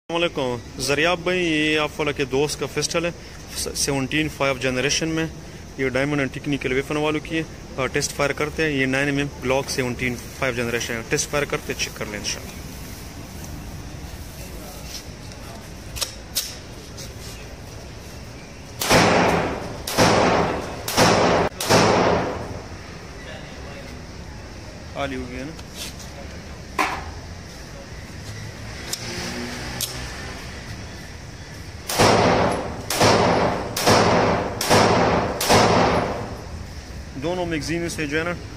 अस्सलामुअलैकुम ज़रियाब भाई, ये आप वाला के दोस्त का पिस्टल है 17-5 जनरेशन में। ये डायमंड एंड टेक्निकल वेपन वालों की है। टेस्ट फायर करते हैं। ये 9mm ग्लॉक 17-5 जनरेशन है। टेस्ट फायर करते चेक कर लें इंशाल्लाह। खाली हो गया ना। दोनों मैगजीन से जो है ना